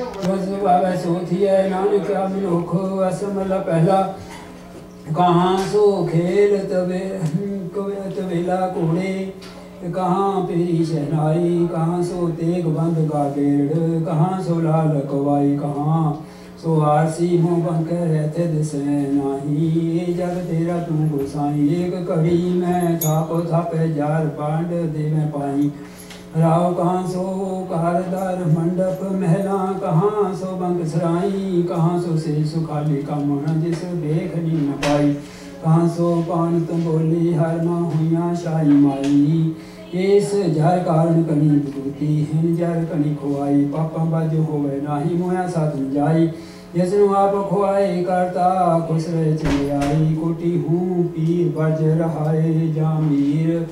बस बाबा सोथी है नानक अमलोख असमला पहला कहाँ सो खेल तबे तबेला कोड़े कहाँ पेरी शहनाई कहाँ सो तेग बंद गागेड़ कहाँ सो लाल कवाई कहाँ सो आरसी मुँह बंक रहते दिसे नाही ये जग तेरा तू गोसाई एक कड़ी में थापो थापे जार पांड दे में पाई राव कहाँ सो कारदार मंडप महला कहाँ सो बंक सराई कहाँ सो से सुखाली का मन जिस देख नी न पाई कहाँ सो पान तुम बोली हर माँ हुआ शाही माई इस जर कारण कनी विभूति हिन जर कनी खुआई पापा बाजो होवे नाही मोया साथ न जाई जिसनु आप खुआई करता खुश रहे चले आई कोटि हूँ पीर बज रहाए जामीर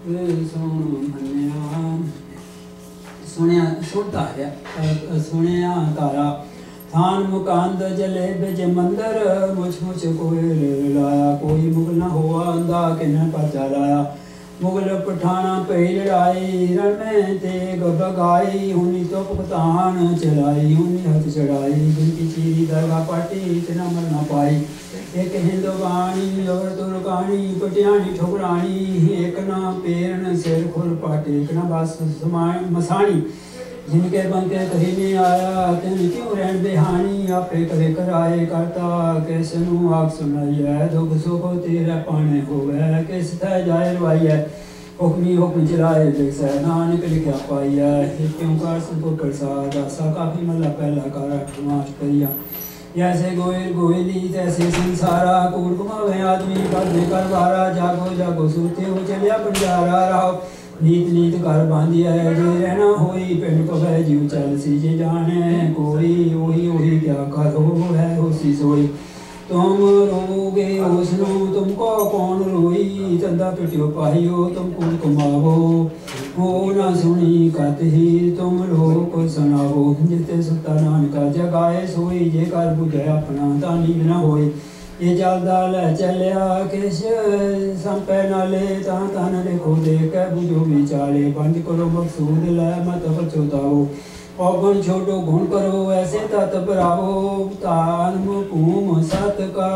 सुनिया सुनता है सुनिया तारा थान मुकांद जले बिज मंदर मुझ मुझ कोई लाया कोई मुगल न हुआ अंधा किन पर चलाया मुगल पठाना पे लड़ाई रण में तेग बगाई हुनी तो पतान चलाई हुनी हथ चढ़ाई जिनकी चीरी दरगाह पाटी इतना मर न पाई एक हिंदवाणी और तुरकानी पटियानी ठुकरानी एक ना पेरन सिर खुर पाटे एक ना बस मसानी जिनके बनके कहीं नहीं आया तेन क्यों रहन बेहानी आपे करे कराए करता कैसे नू आग सुनाई है दुख सुख तेरा पाने हो गए किस थे जाए रवाई है हुक्मी हुक्म चलाए जैसे नानक लिखा पाई है क्यों कर सबको प्रसाद आसा काफी मल्ला पहला कर माश करिया जैसे गोयल गोयली तैसे संसारा कूड़ घुमावे आदमी कर बेकर बारा जागो जागो सूते हो चलिया बंजारा रहो नीत नीत घर बांधिया है जे रहना होई पिंड पवै जीव चल सी जे जाने कोई वही वही क्या करो है होसी सोई तुम रोगे उसनु तुमको कौन रोई चंदा पिटियो पाहियो तुम कुल कमावो हो ना सुनी कत ही तुम लोग सुनावो जिते सुता नानका जगाए सोई जे कर बुझे अपना तानी न होई ये चलदा लै चलिया किश संपै नाले तां तन देखो देख बुझो विचाले पंज करो मकसूद लै मत पछताओ औगुण छोड़ो गुण करो ऐसे तत बराओ तान मुकूम सत का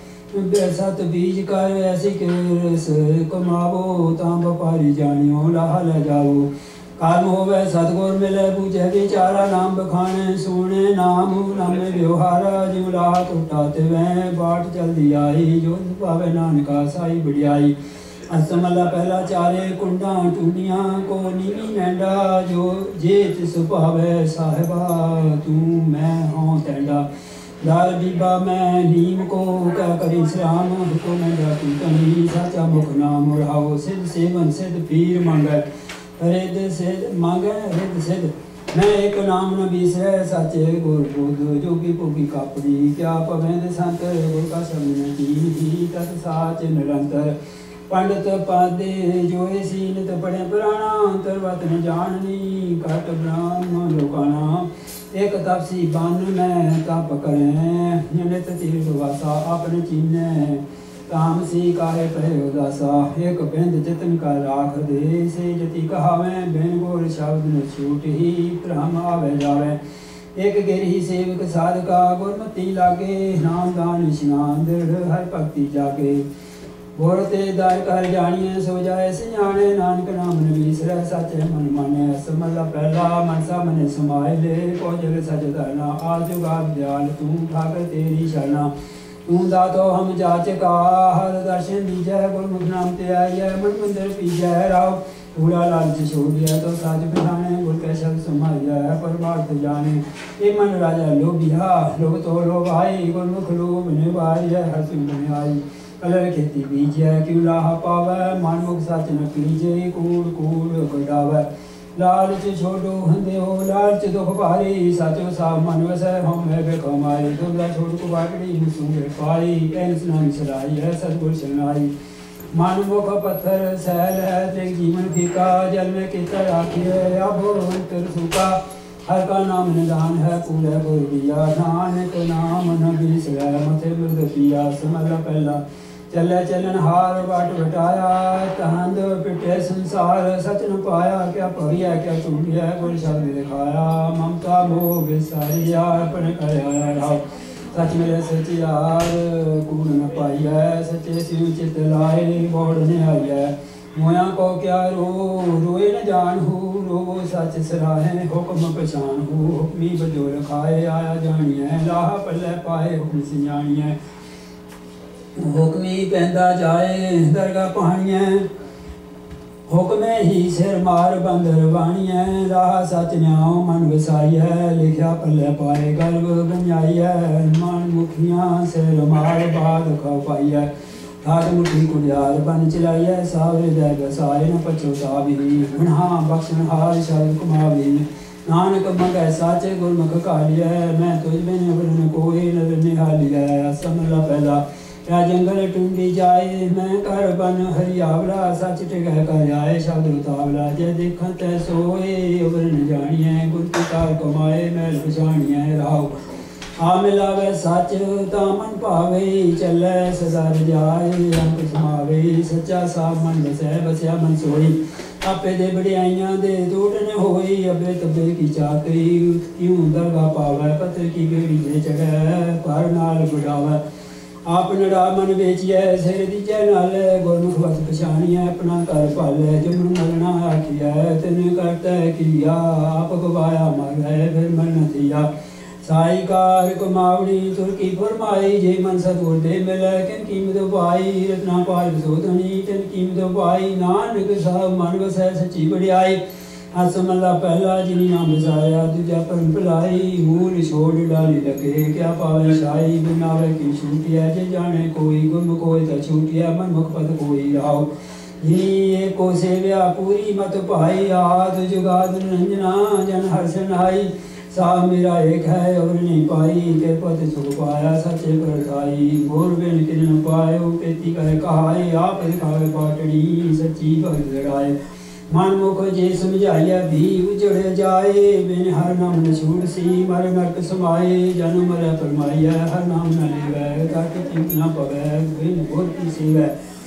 सत बीज कर ऐसी किरस कमावो तां व्यापारी जानियो लाह ले जाओ कर्म होवे सतगुर मिले पूजे विचारा नाम बखाने सुने नाम नामे व्यवहारा जिव लाह टूटा तिवै बाट जल्दी आई जो पावे नानका साई बड़ियाई असमला पहला चारे कुंडा टूनिया को नीवी नैंडा जो जे तिस पावे साहिबा तू मैं हों तैंडा लाल बीबा मैं नीम को क्या करी श्राम हुक्म में जाती कनी साचा मुख नाम उड़ाओ सिद्ध सेवन सिद्ध पीर मंगल रिद सिद्ध मांगे रिद सिद्ध मैं एक नाम न बीसरे साचे गुर बुद्ध जोगी भोगी कापड़ी क्या पवेंद संत गुर का शरण की तत् साच निरंतर पंडित पादे जोए सीनत पढ़े पुराना अंतर्वत न जाननी कट ब्राह्म लोकाना एक तपसी बन में तप करें नित तीर्थ वासा अपने चीने तामसी काहे पहे उदासा एक बिंद जतन का राख दे से जति कहावे बिन गोर शब्द न छूट ही भ्रम आवे जावे एक गिरही सेवक साधका गुरमति लागे नाम दान स्नान दृढ़ हर भक्ति जागे बोरते दार कर जानिए सो जाए सियाने नानक नाम न बीसरै सचे मन माने समला पहला मनसा मने समाए ले को जग सच धरना आज जुगा दयाल तू ठाकर तेरी शरणा तू दातो हम जाचका हर दर्शन दीजै गुरमुख नाम ते आइए मन मंदिर पीजै राव थोड़ा लालच छोड़ दिया तो साज बिठाने गुर के शब्द समाया परमार्थ जाने ये मन राजा लोभिया लोभ तो लोभ आई गुरमुख लोभ निभाई हर सिंह आई कलर खेती बीजे क्यों लाह पावे मन मुख सच न कीजे कूड़ कूड़ कटावे लालच छोड़ो हंदे हो लालच दुख भारी सचो सा मन वसै हम है बेकमाई दुर्गा छोड़ को बागड़ी मुसूंगे पाई ऐस नाम सराई है सतगुर शरणाई मन मुख पत्थर सैल है तेग जीवन फीका जल में कितर आखिए अब अंतर सूखा हर का नाम निदान है पूरे गुर दिया नानक नाम न बिसरै मथे मृग पिया समला पहला चले चलन हार बाट बटाया तहंद पिटे संसार सच न पाया क्या पविया क्या टूटिया गुर शब्द दिखाया ममता मोह बिसारिया अपन कर आया राव सच मेरे सचियार कूड़ न पाइया सच्चे सिंह चित लाए बोड़ने आइया मोया को क्या रोए न जान रो सच सराहे हुक्म पछान हुक्मी बजोल खाए आया जानिए लाह पल्ले पाए हुक्म सियानिए हुक्मी पैंदा जाए दरगाह पानिए हुक्मे ही सिर मार बंदर बाणिए राह सच न्याओ मन वसाई है लिखा पल्ले पाए गल्ब गंजाई है मन मुखियां सिर मार बाद खा पाई है हाथ मुठी कुड़ियार बन चलाई है सावरे दे बसाए न पछोता भी गुणहा बख्शन हार शब्द कुमावी नानक मंगै साचे गुरमुख कालिया मैं तुझ बिन वरन कोई नजर निहालिया समला पहला या जंगल टूंडी जाए मैं कर बन हरियावला सच टिकह कर जाए शब्द उतावला जय देखत सोए उबर न जानिए गुर की कार कमाए मैल पछानिए राव आ मिलावे सच तामन पावे चले सदा जाए अंक समावे सच्चा साब मन बसै बसया मन सोई आपे दे बड़ियाइयां दे तोड़न होई अबे तबे की चाकरी क्यों दरगाह पावे पत्थर की बेड़ी जे चढ़े पर नाल बुढ़ावे आप नड़ा मन बेचिए सिर दीजे नाल गुरमुख बस पछानिए अपना कर पाले जुमन मलना आखिया तेन करता किया आप गवाया मर गए फिर मन थिया साई कार कुमावड़ी तुर्की फरमाई जे मन सतगुर दे मिले किन कीमत पाई रत्ना पाल सोधनी तिन कीमत पाई नानक साहब मन वसै सच्ची बड़ियाई असमला पहला जिनी नाम बसाया दूजा परम भलाई मूल छोड़ डाली लगे क्या पावे शाही बनावे की छूटिया जे जाने कोई गुम कोई तो छूटिया मन मुख पद कोई राव ये को सेव्या पूरी मत पाई आद जुगाद रंजना जन हर्षण आई साह मेरा एक है और नहीं पाई के पद सुख पाया सचे पर खाई गोर बिन किन पायो पेती कह कहाई आप दिखावे पाटड़ी सच्ची भगत लड़ाए मन मुख जे समझाइया भी उजड़ जाए बिन हर नाम न छूट सी मर नरक समाए जन्म मर फरमाइया हर नाम न लेवै ताकि चिंत न पवै बिन गुर की सेवै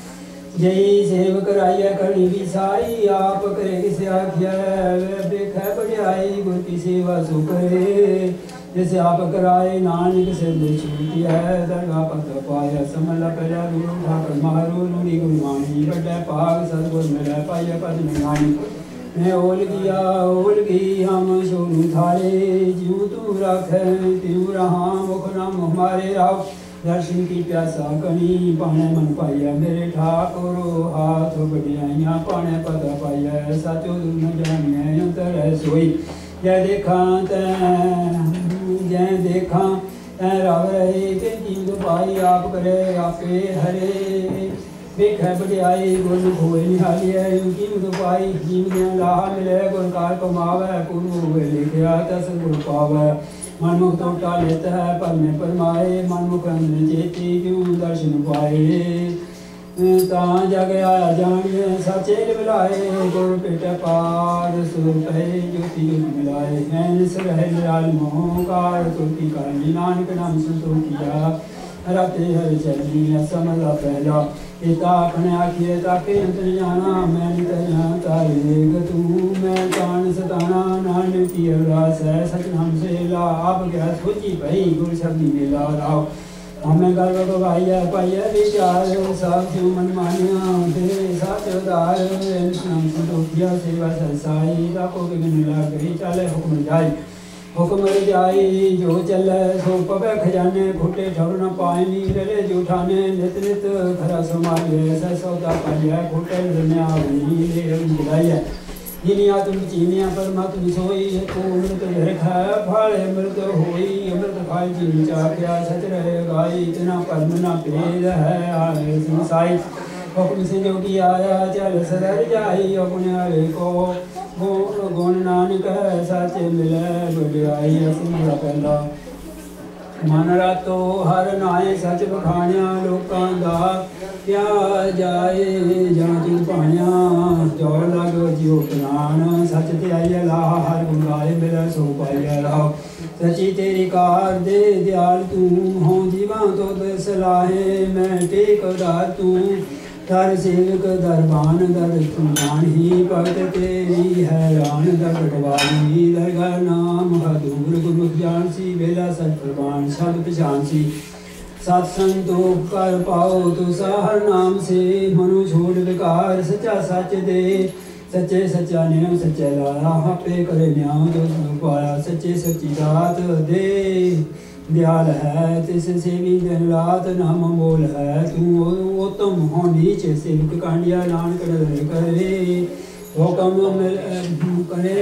जय सेव कराइया करनी भी साई आप करे किसे आखिया देख बढ़ियाई गुर की सेवा सो करे जैसे आप कराए नानक से छूटी है दरगाह पत पाया समला पहला गुरु ठाकर मारो रूढ़ी गुरबाणी बड़ा पाग सतगुर मिला पाया पद निगानी मैं ओल गई हम सोनू थारे ज्यों तू रख त्यों रहा मुख नाम हमारे राव दर्शन की प्यासा कनी पाने मन पाइया मेरे ठाकुर हाथ बढ़ियाइया पाने पद पाइया साचो दुन जानिए अंतर है सोई जय देखा जय देखा राव रहे के कीमत पाई आप करे आपे हरे देख बढ़ियाई गुर होए निहाली है कीमत पाई कीमत लाह मिले गुरकार कमावे कुल हुए लिखया तस गुर पावे मनमुख तो लेता है पर में परमाए मनमुख चेती क्यों दर्शन पाए ता जग आया जानिए सचेल मिलाए गुर पेट पार सुर पे ज्योति ज्योति मिलाए नैन सुर है निराल मोहकार तुर्की करनी नानक नाम सुन किया रते हर चली समझा पहला पिता अपने आखिए ताके अंत न जाना मैं नितना तारे तू मैं कान सताना नानक की अरदास है सच नाम से ला आप क्या सोची भाई गुरु शब्दी मिला राव हमें गर्व गवाइया पाइया विचार सब क्यों मन मानिया तेरे साथ उदार नाम संतोखिया सेवा सरसाई ताको बिगन लग गई चले हुक्म जाई हुक्म जाई जो चले सो पवे खजाने फुटे ठौर न पाए रले जूठाने नित नित खरा समाये ऐसा सौदा पाया फुटे दुनिया बनी ले बुलाइया जिनिया तुम चीनिया परमात्म सोई को अमृत रखा फल अमृत होई अमृत खाई जी चाख्या सच रहे गाई इतना कर्म न भेद है आए संसाई हुक्म से जोगी आया चल सदर जाई अपने आले को गुण नानक सच मिले बढ़ियाई असमरा पहला मन रातो हर नाए सच बखाणिया लोकां दा क्या जाए जांच पाणिया जोर लग जियो प्राण सच ते आई ला हर गुण गाए मिले सो पाइया राव सची तेरी कार दे दयाल तू हों जीवा तो सलाहे मैं टेकदार तू दर सेवक दरबान दर सुनान ही भगत तेरी हैरान दर कटवाली दरगाह नाम हदूर गुरमुख जान सी बेला सत प्रवान शब्द पहचान सी सत्संग तो कर पाओ तो हर नाम से मनु छोड़ विकार सच्चा सच दे सच्चे सच्चा न्याय सच्चा लाया आपे करे न्याय जो पाया सच्चे सच्ची दात दे दयाल है तिस सेवी दिन रात नाम बोल है तू उत्तम हो नीच सेवक कांडिया नानक करे हुक्म करे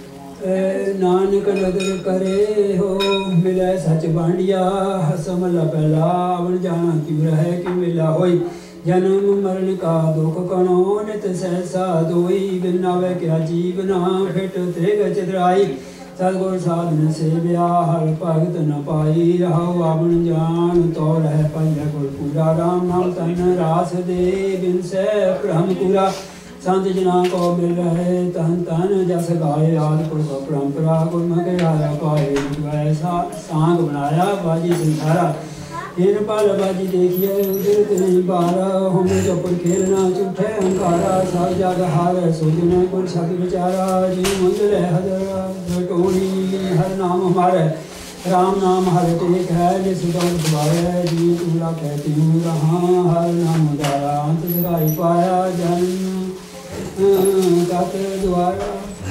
नानक नदर करे हो मिले सच बांडिया समला पहला अवन जाना क्यों रहे कि मिला होई जन्म मरण का दुख कणो नित सहसा दोई बिना वे क्या जीवना फिट त्रिग चितराई सतगुर साधन से हर भगत न पाई रहो आवन जान तो रह पाइया गुर पूरा राम नाम तन रास दे बिन से ब्रह्म पूरा संत जना को मिल रहे तन तन जस गाए आदि पुरख परंपरा गुरमुख आया पाए ऐसा सांग बनाया बाजी संसारा इन पल बाजी देखिए उदित नहीं बारा हमें चौपर खेलना झूठे अंकारा सब जग हार सोजन गुर शब्द विचारा जी मंदिर है हजर टोनी हर नाम हमारे राम नाम हर टेक है जिस दौड़ सुभाए जी पूरा कहती हूँ रहा हर नाम दारा अंत जगाई पाया जन्म कत द्वारा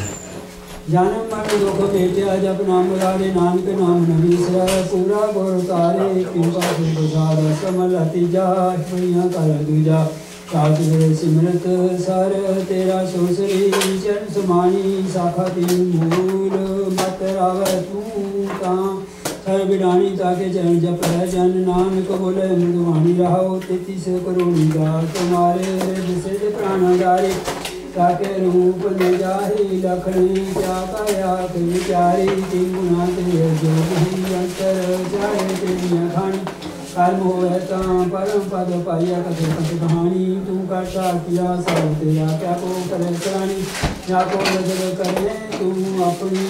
जन्म मरण दुख बेटिया जब नाम मुरारे नानक नाम नवीसरा पूरा गुर तारे कृपा सुधार समल तीजा पुनिया कर दूजा सात सिमरत सर तेरा सोसरी चरण समानी शाखा तीन मूल मत रावै तू ता सर बिडानी ताके चरण जप है जन नानक बोले मृदवाणी रहो 33 करोड़ी का तुम्हारे विशेष प्राणाधारी ताके रूप न जाहि लखनी क्या काया विचारी तीन गुना तेरे जो ही अंतर जाए तेरी खानी कर्म होवे ता परम पद पाइया कथे कथ कहानी तू करता किया सब तेरा क्या को करे करानी या को नजर करे तू अपनी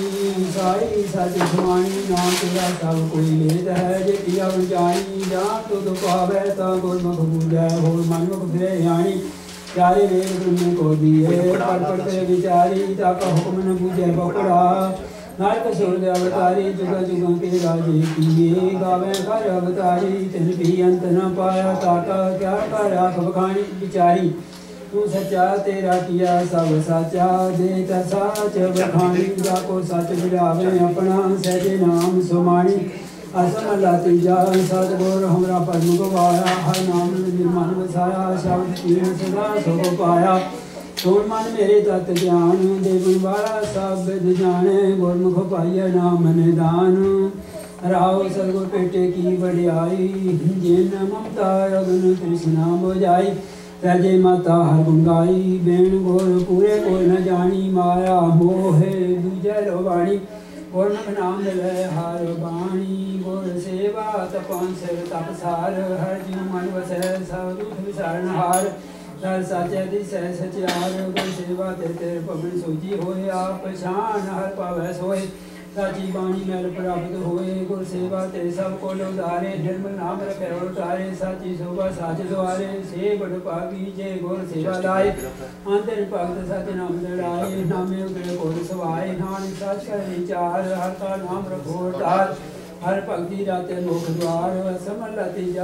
साई सच सुमानी ना तेरा सब कोई लेत है जे किया जानी जान तो पावे ता गुरमुख बूझै होर मनमुख फिरे आनी प्यारे वेद ब्रह्म को दिए पर पढ़ते विचारी ताका हुक्म न बूझे बकरा नारक सूर्य अवतारी जुग जुग के राजे किए गावे कर अवतारी तिन भी अंत न पाया ताका क्या कर आख बखानी विचारी तू सच्चा तेरा किया सब साचा दे साच बखानी जाको सच बिरावे अपना सहजे नाम सुमानी असमला तीजा सतगुर हमरा परम गवाया हर नाम निर्मन वसाया शब्द तीन सदा सो पाया सुन मन मेरे तत् ज्ञान देवन वाला सब विद जाने गुरमुख पाइया नाम निदान राव सतगुर पेटे की बड़ियाई जिन ममता अगन कृष्णा बुझाई तजे माता हर गुंगाई बेण गोर पूरे को न जानी माया मोहे दूजे रोवाणी गुरमुख नाम मिले हर बाणी गुर सेवा तपन सिर तपसार हर जीव मन वसै सब दुख विसारण हार हर साचे दिसै सचियार गुर सेवा ते तेरे पवन सोजी होए आप पहचान हर पावै सोए साची बाणी मैल प्राप्त होए गुर सेवा ते सब को उधारे निर्मल नाम रखे उतारे साची शोभा साच द्वारे से बड़ पागी जय गुर सेवा लाए अंतर भगत सच नाम लड़ाए नामे उगले गुर सवाए नानक सच कर विचार हर का नाम रखो तार हर भक्ति राते मुख द्वार समल तीजा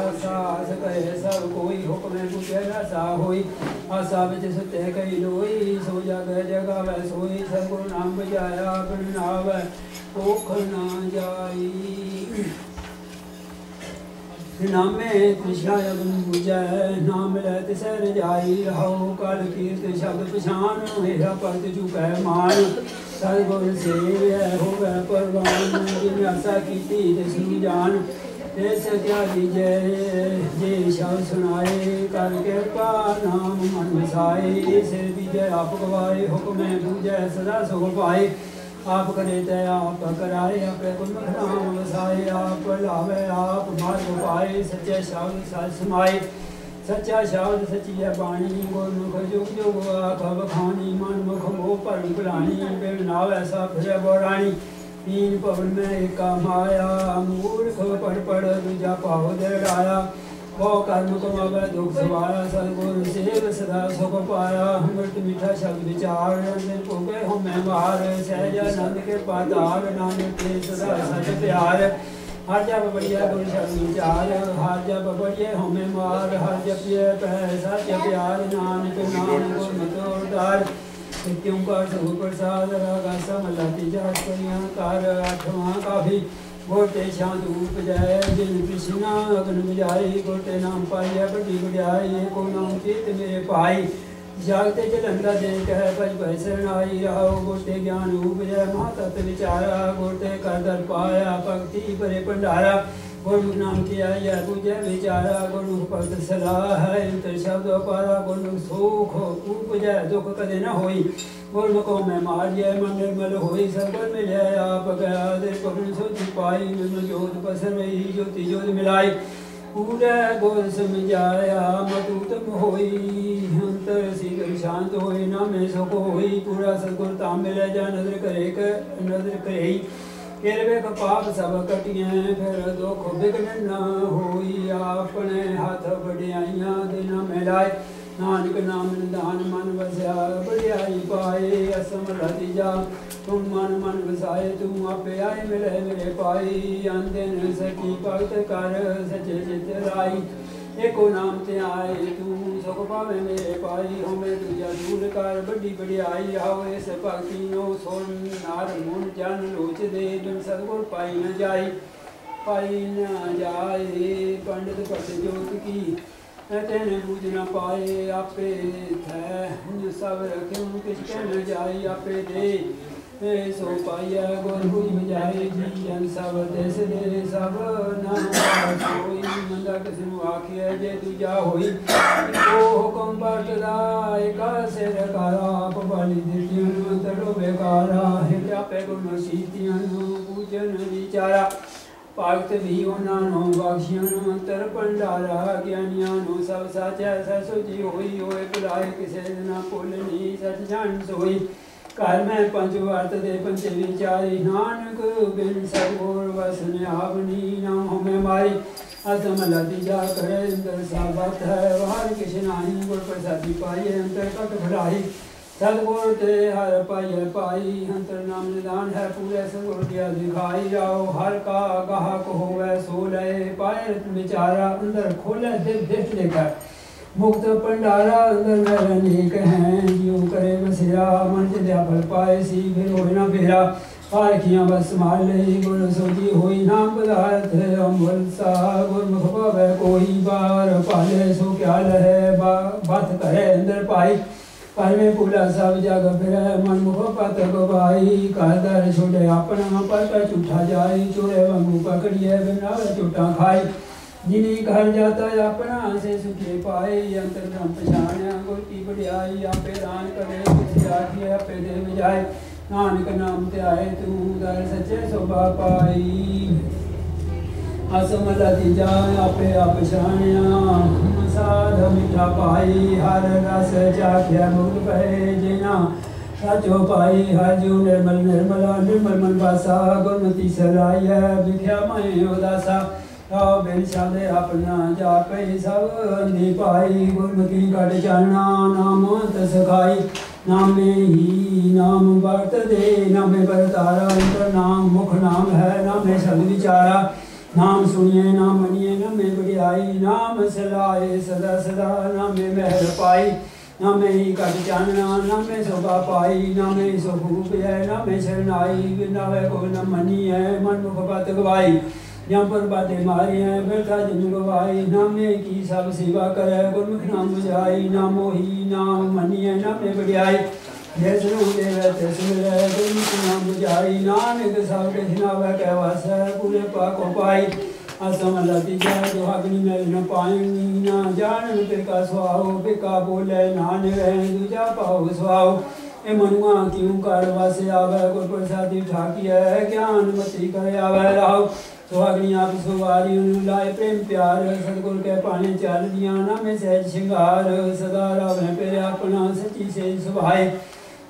सास कहे सब कोई हुक्म बुझे न सा होई आशा विच सत्य कही लोई सो जग जगावै सोई सतगुरु नाम बजाया बिन नावै भुख न जाई नामे कृष्णा अगन बुझै नाम लै तिसै रजाई रहो कल कीर्त शब्द पछान हेरा भगत झुकै मान सतगुर सेवै होवै परवान जिन आशा कीती तिसनु जान तिस क्या लीजै जे शब्द सुनाए कर कृपा नाम मन वसाए सिर बीजै आप गवाए हुक्म बूझै सदा सुख पाए आप करे तय आप कराए अपने गुरमुख नाम वसाए आप लावे आप मार्ग पाए सच्चे शब्द सच समाए सच्चा शब्द सच्ची है बाणी गुरमुख जुग जुग आख बखानी मन मुख मोह भरम भुलानी बिन नाव ऐसा फिर बोरानी तीन पवन में एका माया मूर्ख पढ़ पढ़ दूजा पाव दृढ़ाया वो कर्म कमावे दुख सवारा सतगुर सेव सदा सुख पाया अमृत मीठा शब्द विचार रंजन को गए हो मैं मार सहजानंद के पातार नानक के सदा सच प्यार हर जब बढ़िया गुर शब्द विचार हर जब बढ़िया हो मैं मार हर जब ये सच प्यार नानक नाम गुर मतोरदार क्यों कर सुख प्रसाद रागा समला तीजा कार आठवां का भी गोटे शांत उपजाए जिन कृष्णा अग्न बुझाई गोटे नाम पाइया बड़ी बुझाई को नाम चित मेरे पाई जागते जलंदा देख है पज भय शरणाई रहो गोटे ज्ञान उपजय महातत्व विचारा गोटे कर दर पाया भक्ति परे भंडारा गुरमुख नाम किया यह पूजय विचारा गुरमुख भक्त सलाह है इंतर शब्द पारा गुरमुख सुख उपजय दुख कदे न होई गुरमुखों में मारिय मन निर्मल होई सगल मिले आप गया दिल पवन सोची पाई निर्मल ज्योत पसर रही ज्योति ज्योत मिलाई पूरे गुर समझाया मतुतम होई अंतर शीघ्र शांत होई ना में सुख होई पूरा सतगुर ताम मिले जा नजर करे केरवे का पाप सब कटिए फिर दुख विघ्न न होई अपने हाथ बढ़ियाइयां दिन मिलाए नानक नाम निधान मन बसया बढ़ियाई पाए असमर्थ तीजा तुम मन बसाए तुम आपे आए मिले मिले पाई अंधन सची भगत कर सचे चित लाई एको नाम ते आए तू सुख पावे मेरे पाई होमे तुझा दूर कर बड़ी बढ़ियाई आओ इस भक्ति नो सोन नार मुन जन लोच दे बिन सतगुर पाई न जाई पंडित पट जोत की तेन बूझ न पाए आपे थे सब रखे किस कह न जाई आपे दे सो पाइया गुर बुझ बजाए जी जन सब देश दे सब नाम सोई मंदा किसनु आखिए जे दूजा होई ओ हुक्म बरतदा एका सिर कारा आप बाली दितियन अंतरो बेकारा है आपे गुण सीतियन पूजन विचारा भगत भी उन्होंने बख्शियां अंतर भंडारा ज्ञानियां सब सच ऐसा सोची होई होए भुलाए किसे ना भुलनी सच जान सोई घर में पंच वर्त दे पंचे विचारी नानक बिन सतगुर वसन आवनी नाम हमें मारी असमला तीजा करे अंतर साबत है बाहर किस नाही गुर प्रसादी पाई अंतर कट भलाई सतगुर ते हर पाइय पाई अंतर नाम निदान है पूरे सतगुर किया दिखाई जाओ हर का गाहक होवे सो ले पाए विचारा अंदर खोले दिल दिख लेकर मुक्त भंडारा अंदर में अनेक हैं जियो करे बसिया मन चिद्या फल पाए सी फिर हो न फेरा पालखियां बस संभाल ले गुर सोजी होई नाम पदार्थ अमल सा गुरमुख पावे कोई बार पाले सो क्या लहे बात करे अंदर पाई पर में पूरा सब जग फिर मन मुख पत गवाई कादर छोड़े अपना पर झूठा जाई चोरे वांगू पकड़िए बिना झूठा खाई जिन्हीं घर जाता अपना से सुखे पाए अंतर ब्रह्म पछाणिया गुर की बढ़ियाई आपे दान करे किसी आखिए आपे दे बजाए नानक नाम ते आए तू दर सच्चे शोभा पाई असमला तीजा आपे आप छाणिया साध मीठा पाई हर रस चाख्या मुक्त पहे जिना साचो पाई हर जो निर्मल निर्मला निर्मल मन बासा गुरमति सराय विख्या मैं उदासा राव बिन साधे अपना जापे सब अंधी पाई गुरमति कट चलना नाम तसखाई नामे ही नाम वर्त दे नामे बरतारा इंद्र नाम मुख नाम है नामे शब्द विचारा नाम सुनिए नाम मनिए नामे बढ़ियाई नाम सलाए सदा सदा नामे महर पाई नामे ही कट जानना नामे शोभा पाई नामे सुख उपजय नामे शरणाई बिनावे को न मनी है मन मुख पत गवाई जहाँ पर बातें मारी हैं बैठा जिन गवाई नामे की सब सेवा करे गुरमुख नाम बुझाई नामो ही नाम मनी है नामे बढ़ियाई जैसनु देव तैसुरे गुरमुख नाम बुझाई नानक सब कृष्णावे कहवास पूरे पाको पाई असमला तीजा जो अग्नि में न पाएंगी ना जान पिका स्वाहो पिका बोले नान रहे दूजा पाओ स्वाहो ए मनुआ क्यों कर वासे आवे गुर प्रसादी ठाकी है ज्ञान मति करे आवे राव सुहागनी आप सुवारी लाए प्रेम प्यार सतगुर के पाने चल दिया ना में सहज श्रृंगार सदा रावे पेरे अपना सची से सुभाए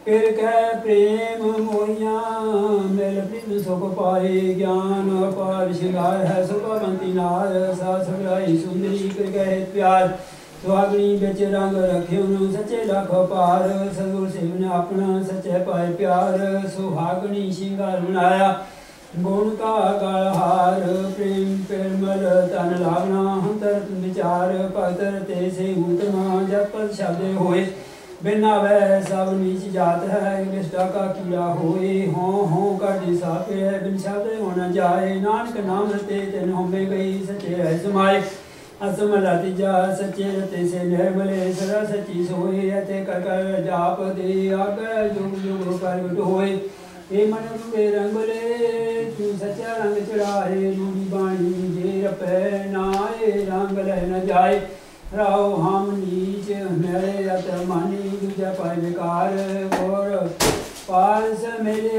फिर कह प्रेम मोहिया मिल प्रीत सुख पाए ज्ञान अपार श्रृंगार है सुखवंती नार सा सगराई सुंदरी कर कहे प्यार सुहागणी बिच रंग रखे उन सच्चे लख पार सदगुर सेवन अपना सच्चे पाए प्यार सुहागणी श्रृंगार बनाया गुण का गलहार प्रेम प्रेमल तन लागना हंतर विचार भगतर ते से उतना जब पद शब्द होए बिना वह सब नीच जात है निष्ठा का कीड़ा होए हों का दिशा पे बिन शब्द होना जाए नानक नाम रते तेन होमे गई सच्चे है समाए असमला तीजा सच्चे रते से निर्मले सदा सच्ची सोए अते कर कर जाप दे आग जुग जुग कर होए हे मन रूपे रंगले तू सच्चा रंग चढ़ाए नूरी बाणी जे रपे नाए रंग लह न जाए राव हम नीच मेरे अत मानी दूजा पाए विकार और पार से मेरे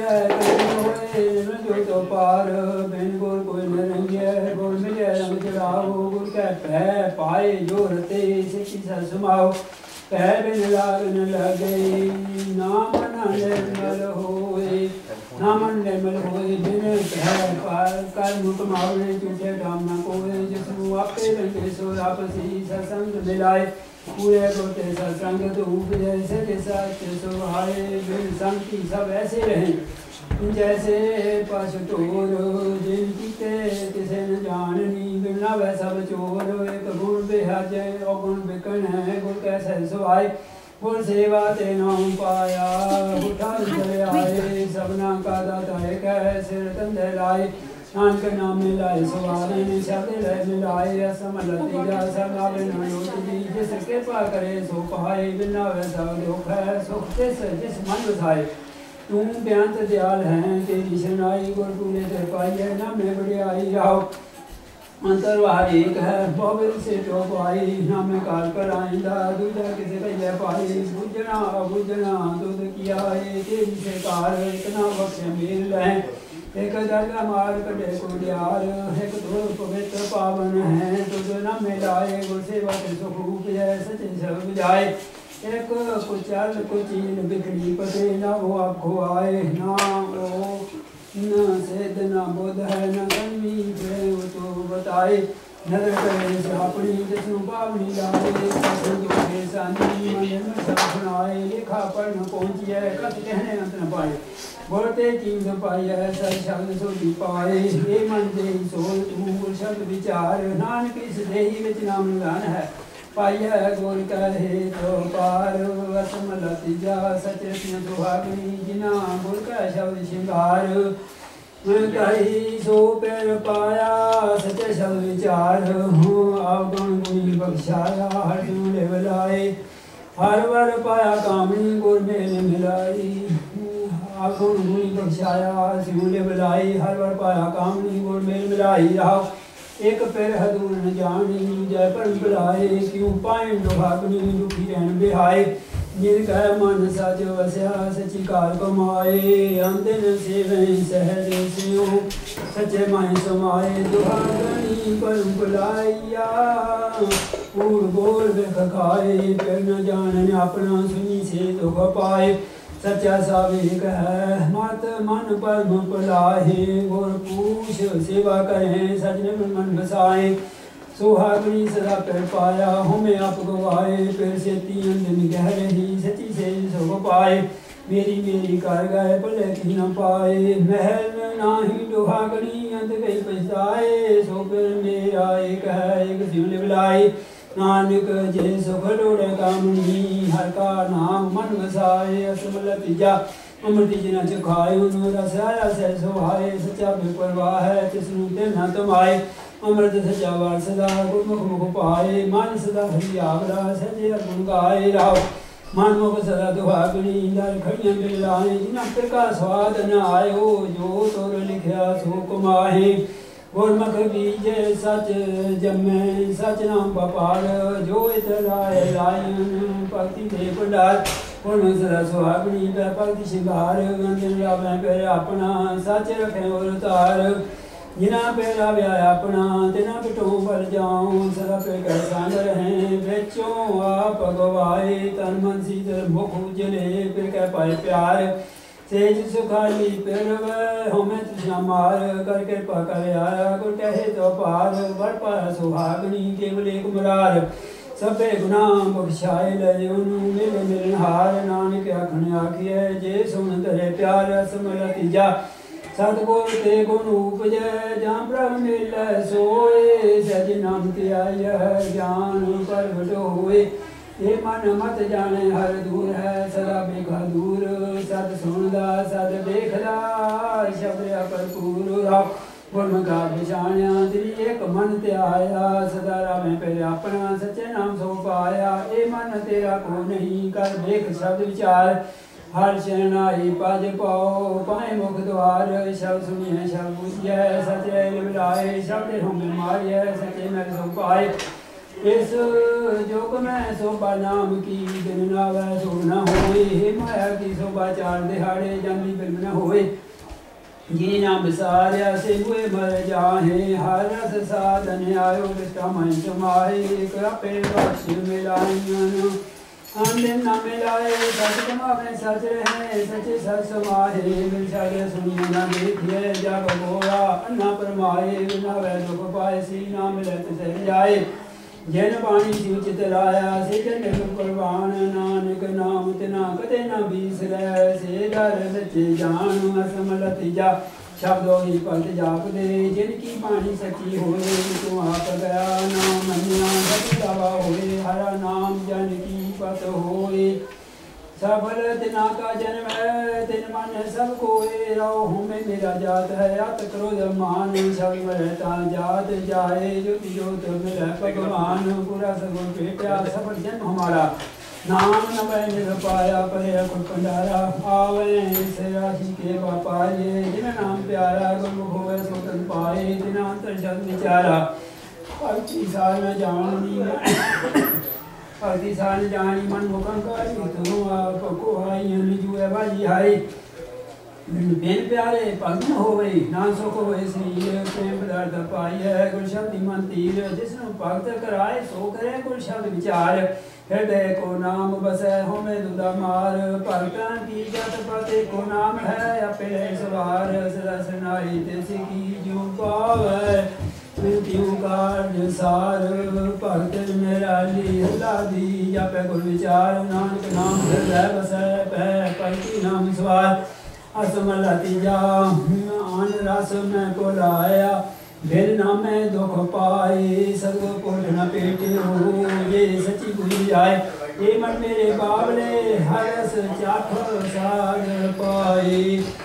होए जो तो पार बिन गुर कोई न रंगे गुर मिले रंग चढ़ाओ गुर कह पै पाए जो रते सिखी सर समाओ पै बिन लाग न लगे नाम न निर्मल होए नामन निर्मल होए बिन कह पार कर मुख मावे झूठे डाम न कोए जिसनु आपे रंगे सो आपसी सत्संग मिलाए पूरे गोते सत्संग धूप जैसे के सच सुहाए बिन संग सब ऐसे रहे जैसे पश टोर जिन कीते किसे न जाननी बिना वह सब चोर एक गुण बेहज अगुण बिकन है गुण कैसे सुहाए गुण सेवा ते नाम पाया उठा चले आए सबना का दाता एक है सिर कंधे लाए नानक नाम मिलाए सवारे ने शब्द लय मिलाए असमलती जा समावे न योति जिस कृपा करे सो पाए बिना वैसा दुख है सुख जिस मन बसाए तू बेअंत दयाल है तेरी शरणाई गुर तूने ते पाई है ना मैं बड़ियाई राहो अंतरवार एक है बहुविध से तो पाई नाम काल कर आइंदा दूजा किसे कहिए पाई बुझना अबुझना दूध किया तेरी से कार इतना वक्त मेल है एक दरगाह मार कटे को दियार एक तो पवित्र पावन है तुझ न मिलाए गुर सेवा के सुख रूप है सच्चे सब जाए एक कुचल कुचील बिखरी पते न वो आपको आए ना वो न सेद न बोध है न कन्वी जय तो बताए नजर करे से अपनी जिसनु पावनी लाए सत्संग के सानी मन में सब सुनाए लिखा पढ़ पहुंचिए कत कहने अंत न पाए बोलते चीज पाई है सर शब्द सोची पाए ये मन दे सोल तू शब्द विचार नानक इस देही विच नाम गान है पाई है गोल कहे तो पार असमल तीजा सच सुहागनी जिना गुर का शब्द श्रृंगार कही सो पैर पाया सच शब्द विचार हूँ अवगुण गुणी बख्शाया हर ले बुलाए हर वर पाया कामनी गुर मेल मिलाई अवगुण गुणी बख्शाया सिमले बुलाई हर वर पाया कामनी गुर मेल मिलाई रहो एक पैर हदूर न जानी जय पर बुलाए क्यों पाए दुहागनी दुखी रहन बिहाए जिन कह मन सच वस्या सची कार कमाए अंदिन सेवे सहज सियो सच्चे माए समाए दुहागनी पर बुलाइया पूर गोल बिख खाए फिर न जानन अपना सुनी से दुख पाए सच्चा साविक है मत मन परम पलाहे गुर पूछ सेवा करें सजन मन बसाए सुहागनी सदा पर पाया हमें आप गवाए फिर से तीन दिन कह रही सची से सुख पाए मेरी मेरी कर गए भले की न पाए महल नाही दुहागनी अंत गई पछताए सो फिर मेरा एक है एक सिमल बुलाए नानक जे सुख लोड़े कामनी हर का नाम मन वसाए असमल तीजा अमृत जिना चखाए उन रस आया से सुहाए सच्चा बेपरवाह है तिसनु ते न तमाए अमृत सच्चा वार सदा गुरमुख मुख पाए मन सदा हरि आवरा सजे गुण गाए राव मन मुख सदा दुहागनी दर खड़ियां बिलाए जिना प्रका स्वाद न आयो जो तोर लिखया सो कमाए गुरमुख बीजे सच जमे सच नाम बपाल जो इत लाए लायन भक्ति दे भंडार गुरमुख सदा सुहागनी भक्ति श्रृंगार गंजन रावै कर अपना सच रखे और तार जिना पेरा व्याया अपना तिना पिटों पर जाऊं सदा पे कैसा रहें बेचों आप गवाए तन मन शीतल मुख उजले फिर कह पाए प्यार सेज सुखाली फिर वह हमें तृष्णा मार करके पकर आया गुर कहे तो पार बढ़ पाया सुहागनी केवल एक मुरार सबे गुनाह बख्शाए ले उनु मिले मिलनहार नानक आखन आखिए जे सुन तेरे प्यार समल तीजा सतगुर ते गुण उपजै जहाँ प्रभ मिल सोए सज नाम त्याय ज्ञान प्रगट होए ये मन मत जाने हर दूर है सदा बेखा दूर सत सुनदा सत देखदा शब्द भरपूर राव गुरमुखा पछाणिया तेरी एक मन त्याया सदा रामे पे अपना सच्चे नाम सो पाया ये मन तेरा को नहीं कर देख शब्द विचार हर शरणाई पद पाओ पाए मुख द्वार शब्द सुनिए शब्द पूछिए सचे मिलाए शब्द हम मारिए सचे मैं सो पाए इस जोग में शोभा नाम की दिन नावै सो न होए हे माया की शोभा चार दिहाड़े जंगी बिल्म न होए जी नाम विसारिया से हुए मर जाहे हर रस साधन आयो दृष्टा मन समाए कृपे बख्श मिलाइयन अंदिन न मिलाए सच कमावे सच रहे सचे सच समाहे मिलसारे सुनिए न देखिए जग गोरा अन्ना परमाए बिना वै दुख पाए सी ना मिलत से जाए जैन पानी शिव चित लाया से जन कुर्बान नानक नाम तना कदे न बीसरै से डर सच्चे जान असमलत जा शब्दों ही पलट जाप दे जिनकी पानी सच्ची होए तो आप गया नाम मनिया सच दवा होए हरा नाम जन की पत होए सफल तिना का जन्म है तिन मन सब कोए रहो हमें मेरा जात है अत क्रोध मान सब रहता जात जाए ज्योति ज्योत मिले भगवान पूरा सगुण पेटा सफल जन्म हमारा नाम नवै निर पाया परे कुल पंडारा आवे से राशि के बापाए जिन नाम प्यारा गुरमुख होवे सो तन पाए तिना अंतर जग विचारा भक्ति सार न जानी भक्ति सार न जानी मन मुखं कारी तुम आप को आई जुए बाजी हाय बिन प्यारे भगन होवे ना सुख होए श्री प्रेम पदार्थ पाइए गुर शब्द मन तीर जिसनु भगत कराए सो करे गुर शब्द विचार हृदय को नाम बसै होमे दुदा मार भगतां की जत पते को नाम है अपे सवार सदा सनाई तेसी की जो पावै मृत्यु कार्य सार भगत मेरा लीला दी जपे गुर विचार नानक नाम हृदय बसै पै पलकी नाम सवार असमल तीजा आन रस में कोलाया बिन नामे दुख पाए सदगुर कोट न पेटे हो ये सची बुझ जाए ये मन मेरे बाबले हरस चाख सार पाए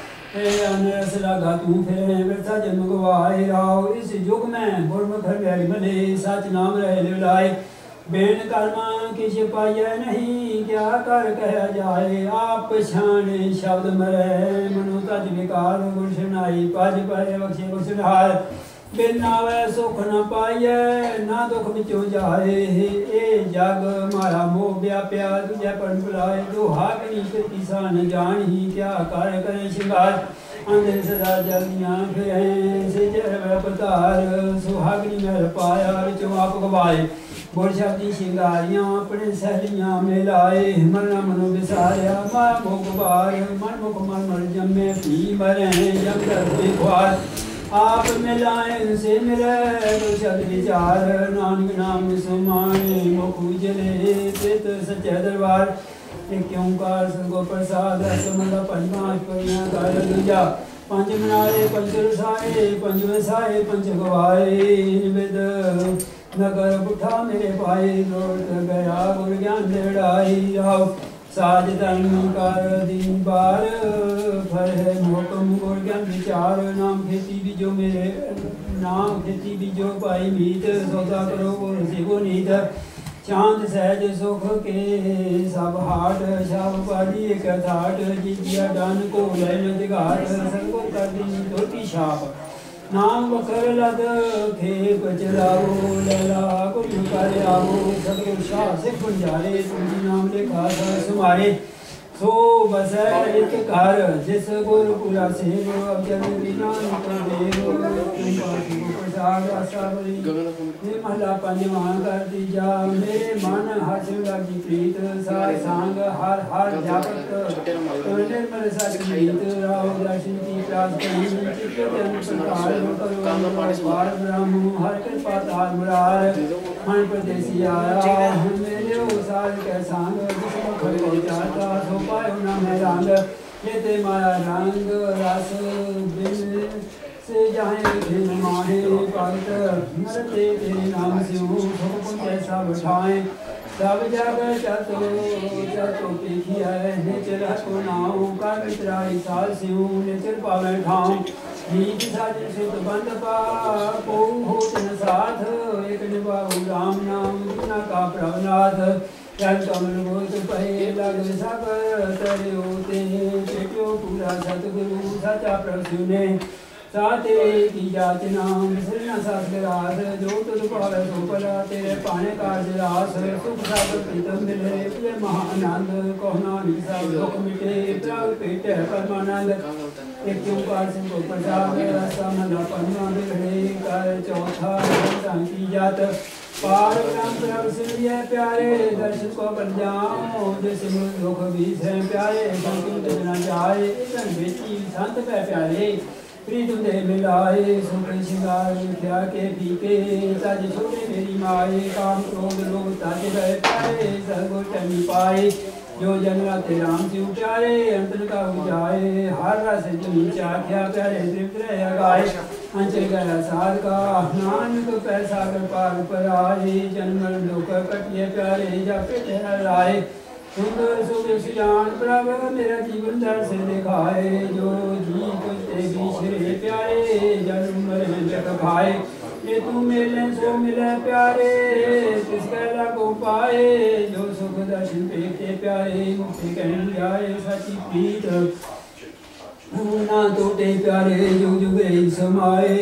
अनरस लगा तू फिर वृथा जन्म गवाए राव इस युग में गुरमुख हरियाली बने सच नाम रहे लिलाए बेन कर्मा किछ पाइय नहीं क्या कर कहा जाए आप छाने शब्द मरे मनु तज विकार गुर सुनाई पज परे बख्शे बख्शहार बिन नावै सुख न पाइय ना दुख विचों जाए ए जग मारा मोह व्याप्या तुझे पन बुलाए दो हाकनी फिर किसान जानी क्या कर करे श्रृंगार अंधे सदा जलियां फिरें से जर अवतार सुहागनी महल पाया विचों आप गवाए गुर शब्दी शिंगारियां अपने सहेलियां मिलाए मरना मनो विसारिया माया मोह गुबार मन मुख मन मर जमे पी मरे जम कर खुआर आप मिलाए से मिले गुर शब्द विचार नानक नाम सुमाने मुख उजले चित सच्चे दरबार एक ओंकार सतगुर प्रसाद समला पंचमाश परियां कर दूजा पंच मनाए पंच रसाए पंच वसाए पंच गवाए विद नगर पुठा मेरे पाए लौट गया गुर ज्ञान देड़ाई राव साज तन कर दीन बार फर है मोकम गुर ज्ञान विचार नाम खेती बीजो मेरे नाम खेती बीजो पाई मीत सौदा करो गुर सिगो नीत चांद सहज सुख के सब हाट सब पाली एक थाट जिया डन को लैन दिगाट संगो कर दी धोती छाप नाम बकर लद खेप चलाओ लैला कुछ कर आओ सतगुर शाह से पुंजारे तुझी नाम लिखा समारे सो बसै एक घर जिस गुर पुरा सेव अब जन बिना देव साग आसावरी ये महला पंजवां कर दीजा मेरे मन हर्ष लगी प्रीत सार सांग हर हर जागत निर्मल सचीत राव दर्शन की प्रार्थना चित्त जन प्रकार करो बार ब्रह्म हर कृपा तार मुरार मन प्रदेशी आया मेरे ओ साल के सांग जिसको खड़े जाता सो पायो न मैं रंग ये ते माया रंग रस बिन से जाए दिन माहे भगत मरते तेरे नाम से सब कुछ ऐसा बिठाए सब जग चतो पीखिया निचर को नाऊ का मित्राई साल सिंह निचर पावे ठाऊ नीच साज सुत बंद पा को हो तन साथ एक निभाऊ राम नाम बिना का प्रभनाथ चल कमल गोत पहे लग सागर तरे होते पेटो पूरा सतगुरु सचा प्रभु ने साते की जाति नाम विसरना सासरास जो तुझ पावे सो पला तेरे पाने काज रास सुख सागर प्रीतम मिले प्रिय महाआनंद कहना निसा दुख मिटे प्रभ पेट है परमानंद एक ओंकार सिंह को प्रसाद रास्ता मना पन्ना बिगड़े कर चौथा की जात पार ब्रह्म प्रभु सिमरिय प्यारे दर्शन को बन जाओ जैसे दुख भी है प्यारे संत न जाए इतन बेटी संत पे प्यारे प्रीतम दे मिलाए सुख श्रृंगार मिथ्या के फीके ताज छोटे मेरी माए काम क्रोध लोभ ताज गए प्यारे सर्वो टनी पाए जो जन राते राम से प्यारे अंतर का उजाए हर रस जमी चाख्या प्यारे तृप्त रह गाए अंचल गया साध का नानक पैसा कर पार पर आए जन्म लोक कटिए प्यारे जाके ठहराए सुंदर सुख जान प्रभु मेरा जीवन दर से दिखाए जो जी तुझते बिछड़े प्यारे जन्म जग खाए ये तू मिले सो मिले प्यारे किसके लगो पाए जो सुख दर्शन पेटे प्यारे मुक्ति कहन जाए सची प्रीत ना टूटे प्यारे जुग जुगे समाए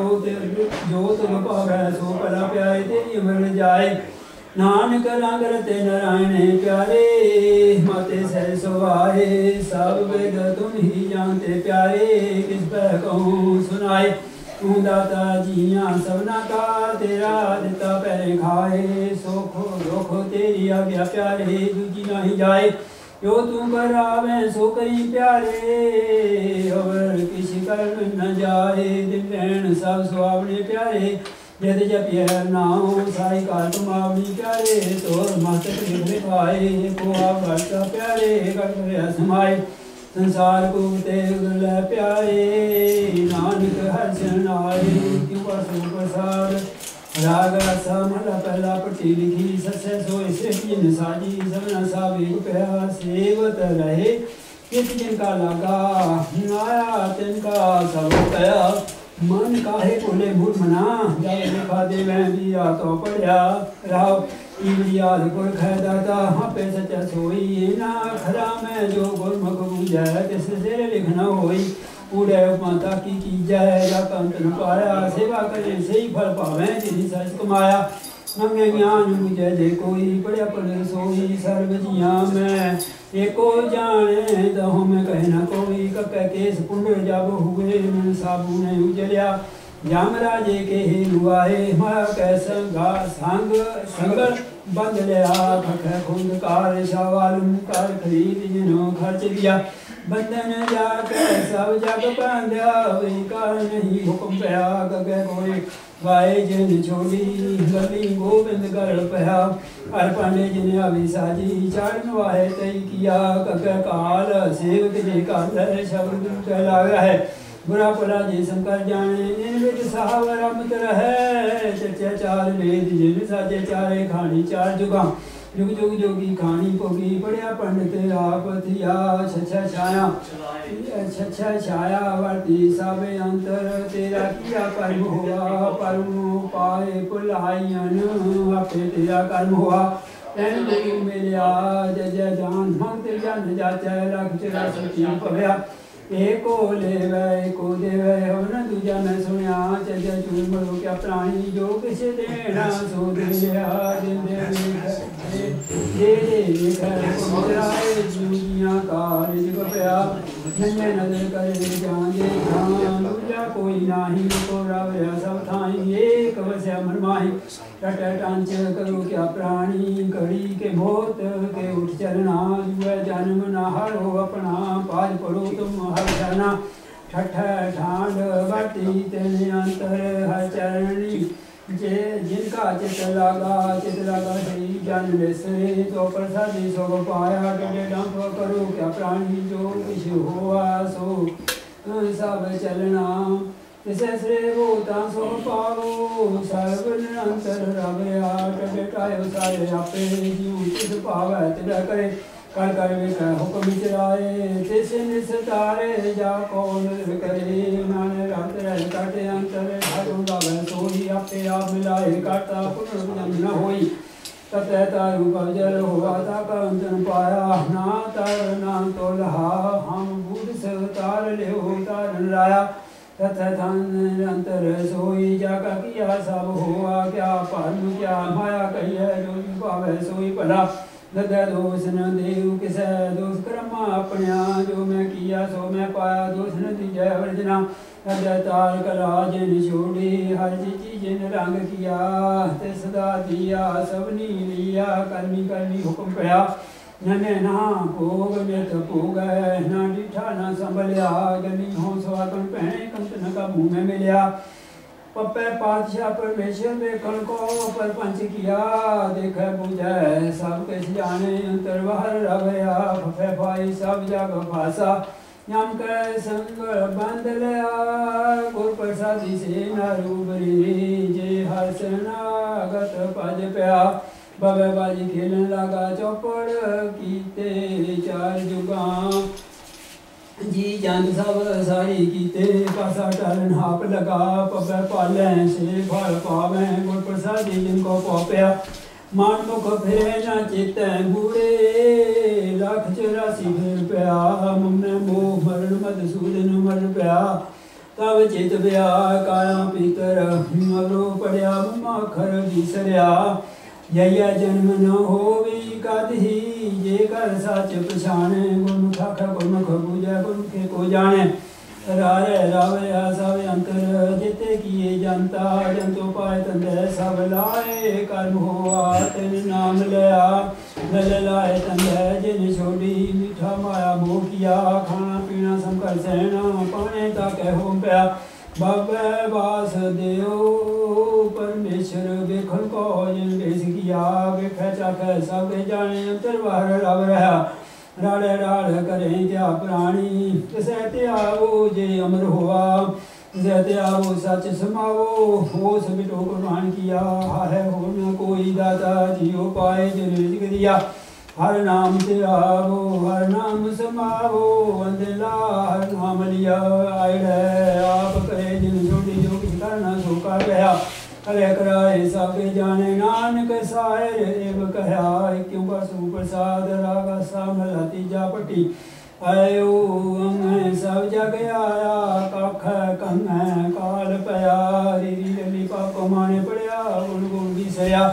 जो तुझ पावे सो पला प्यारे तेरी उम्र जाए नानक रंग रते नारायण प्यारे माते सह सुहाए सब वेद तुम ही जानते प्यारे किस पर कहूँ सुनाए तू दाता जियां सबना का तेरा दिता पैरे खाए सुख दुख तेरी आज्ञा प्यारे दूजी नहीं जाए जो तू करावे सो करी प्यारे और किसी कर्म न जाए दिन रहन सब सुहावने प्यारे यद जपिय नाम साई काल तुमावनी प्यारे तोर मातक लिखाए को आपका प्यारे कर समाए संसार को ते गुल प्यारे नानक हर्षण आए क्यों पासु प्रसाद राग समला पहला पट्टी लिखी सत्य सोए से जिन साजी सबना साबी प्या सेवत रहे किस जिनका लगा आया तिनका सब कया मन काहे बोले मूड मना जब देखा दे मैं दिया तो पढ़या राव याद गुर खैदाता हाँ पे सच्चा सोई ना खरा मैं जो गुरमुख बूझै तिस से लिखना होई पूरे माता की जय या कंत न पाया सेवा करे सही फल पावे जिनी सच कमाया नंगे ज्ञान मुझे दे कोई पढ़िया पढ़ सोई सर्व जिया मैं एको जाने दहो में कहे न कोई कपे केस पुंड जब हुए मन साबू ने उजलिया यमराजे के हेलुआए माया कै संग संगल बंद लिया खख खुंद कार सवाल कर खरीद जिनो खर्च दिया बंधन जाके सब जग बांधा वही कार नहीं हुक्म पया गगे कोई वाए जिन छोड़ी गली गोविंद गढ़ पया हर पांडे जिन अभी साजी चढ़ वाहे तई किया गगे काल सेवक जी काल शब्द कहलाया है बुरा भला जी शंकर जाने इन विच साहब रमत रहे चचे चार वेद जिन साजे चारे खानी चार जुगा जुग जुग जोगी खानी पोगी पढ़िया पंडित आप थिया छछा छाया वर्ती साबे अंतर तेरा किया कर्म हुआ परम पाए पुलायन आपे तेरा कर्म हुआ तैन देवी मिलिया जय जय जान भक्त जन जाचै रख चरा सची पव्या एको लेवे एको देवे न दूजा मैं सुनिया चज चूर मरो क्या प्राणी जो किस देना सो दिया दे दे जूजिया कार जग पया नन्हे नजर करे जाने ध्यान दूजा कोई नाही को रावया सब थाई एक वस्या मन माही टट टांच करो क्या प्राणी घड़ी के मोत के उठ चलना जुए जन्म न हारो अपना पाज पड़ो तुम हर जाना ठठ ठांड बाटी तेने अंतर हर चरणी जे जिनका चित लागा श्री जन ले तो प्रसादी सो पाया डे डंप करो क्या प्राणी जो किछ हुआ सो सब चलना तिसे श्रे भूता सो पावो सर्व निरंतर रवया टटायो सारे आपे जीव तिस पावै तिल करे कर कर विख हुक्म चराए तिस निस्तारे जा कौन करे नाने रत रह काटे अंतर ठाकुर गावे सोई आपे आप मिलाए काटा पुनर्जन्म न होई ततः तारु जल हुआ ता कंचन पाया ना तर ना तो लहा हम बूढ़ से तार ले हो तारन लाया तथा धन अंतर सोई जाका किया सब हुआ क्या परम क्या माया कही है जो पावे सोई भला दद दोष न देव किस दोष कर्मा अपने जो मैं किया सो मैं पाया दोष न दीजय वर्जना तद तार कला जिन छोड़ी हर चीज जिन रंग किया ते सदा दिया सबनी लिया कर्मी कर्मी हुक्म पया नने ना भोग मित भोग ना डिठा ना संभलिया गनी हो स्वागन पहने कंतन का मुंह में मिलिया पप्पे पातशाह परमेश्वर देखन को परपंच किया देख बुझे सब किस जाने अंतर बाहर रवया फफे फाई सब जग भाषा यम के संग बंद लिया गुर प्रसादी से नारूबरी जे हर्षनागत पज पया बबे बाजी खेलन लगा चौपड़ कीते चार जुगा जी जंग सब सारी कीते पासा टलन हाप लगा पबे पाले से फल पावे गुर प्रसादी जिनको पौपया मान मुख फिरे न चित बूढ़े 184 फिर पया मुमने मोह मरण मधुसूदन मर पया तब चित ब्या काया पीतर मरो पड़या मखर बिसरिया जया जन्म न होवी कदही जे कर सच पछाणे गुरमुख गुरमुख पूजा गुरमुख को जाने रारे रावया सब अंतर जिते किए जनता जंतु पाए तंदे सब लाए कर्म हुआ तेन नाम लिया लल लाए तंदे जिन छोड़ी मीठा माया मोह किया खाना पीना संकर सहना पाने तक हो पया बाबे वास देव परमेश्वर देखन को जिन बेस किया बेख चख सब जाने अंतर बाहर रव रहा राड़े राड़ करें क्या प्राणी किसे त्यागो जे अमर हुआ किसे त्यागो सच समावो होश बिटो कुर्बान किया है हो न कोई दाता जियो पाए जो रिज़्क़ दिया हर नाम त्यागो हर नाम समावो वंदला हर नाम लिया आए आप करे जिन छोटी जो किस करना सो कर गया करे कराए सबके जाने नानक सायर एव कहा क्यों का सुप्रसाद रागा सामला तीजा पटी आयो अंग सब जग आया कख कंग काल पया रीरी रली पाको माने पड़या गुण गुण की सया